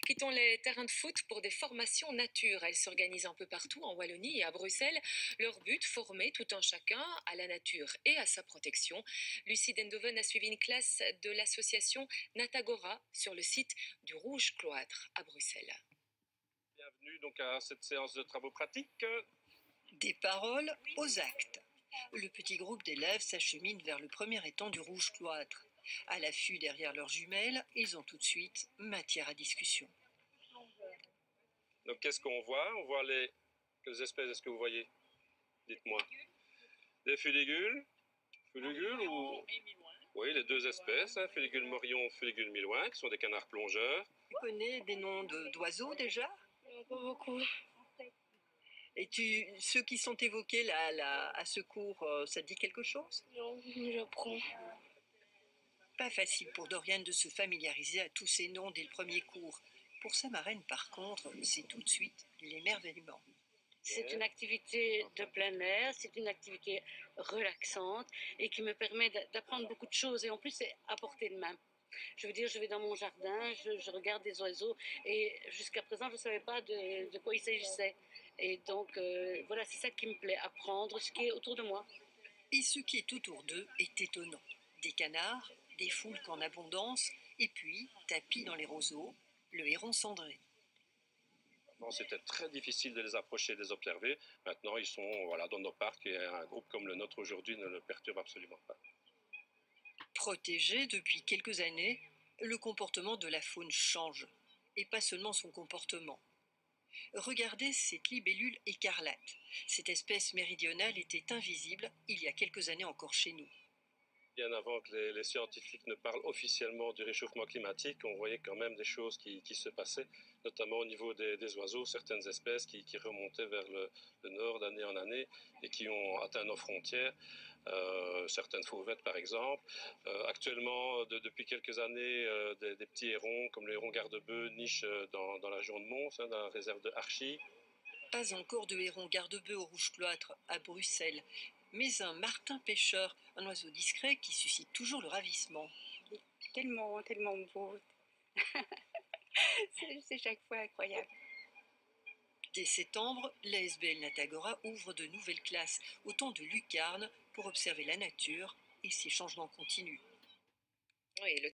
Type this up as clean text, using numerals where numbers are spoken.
Quittons les terrains de foot pour des formations nature. Elles s'organisent un peu partout en Wallonie et à Bruxelles. Leur but, former tout un chacun à la nature et à sa protection. Lucie Dendoven a suivi une classe de l'association Natagora sur le site du Rouge Cloître à Bruxelles. Bienvenue donc à cette séance de travaux pratiques. Des paroles aux actes. Le petit groupe d'élèves s'achemine vers le premier étang du Rouge Cloître. À l'affût derrière leurs jumelles, ils ont tout de suite matière à discussion. Donc qu'est-ce qu'on voit? On voit quelles espèces est-ce que vous voyez? Dites-moi. Des fuligules? Fuligules ou... Oui, les deux espèces, hein, fuligule morion, fuligule milouin, qui sont des canards plongeurs. Tu connais des noms d'oiseaux déjà? Pas beaucoup. Et ceux qui sont évoqués là, à ce cours, ça te dit quelque chose? Non, j'apprends. Pas facile pour Doriane de se familiariser à tous ces noms dès le premier cours. Pour sa marraine, par contre, c'est tout de suite l'émerveillement. C'est une activité de plein air, c'est une activité relaxante et qui me permet d'apprendre beaucoup de choses. Et en plus, c'est à portée de main. Je veux dire, je vais dans mon jardin, je regarde des oiseaux et jusqu'à présent, je ne savais pas de quoi il s'agissait. Et donc, voilà, c'est ça qui me plaît, apprendre ce qui est autour de moi. Et ce qui est autour d'eux est étonnant. Des canards, des foulques en abondance, et puis, tapis dans les roseaux, le héron cendré. Avant, c'était très difficile de les approcher, de les observer. Maintenant, ils sont dans nos parcs et un groupe comme le nôtre aujourd'hui ne le perturbe absolument pas. Protégé depuis quelques années, le comportement de la faune change. Et pas seulement son comportement. Regardez cette libellule écarlate. Cette espèce méridionale était invisible il y a quelques années encore chez nous. Bien avant que les scientifiques ne parlent officiellement du réchauffement climatique, on voyait quand même des choses qui se passaient, notamment au niveau des oiseaux, certaines espèces qui remontaient vers le nord d'année en année et qui ont atteint nos frontières, certaines fauvettes par exemple. Actuellement, depuis quelques années, des petits hérons, comme le héron garde-bœuf, nichent dans la région de Mons, dans la réserve de Archy. Pas encore de héron garde-bœuf au Rouge Cloître, à Bruxelles, mais un martin pêcheur, un oiseau discret qui suscite toujours le ravissement. Tellement beau. C'est chaque fois incroyable. Dès septembre, l'ASBL Natagora ouvre de nouvelles classes, autant de lucarnes pour observer la nature et ses changements continus. Oui,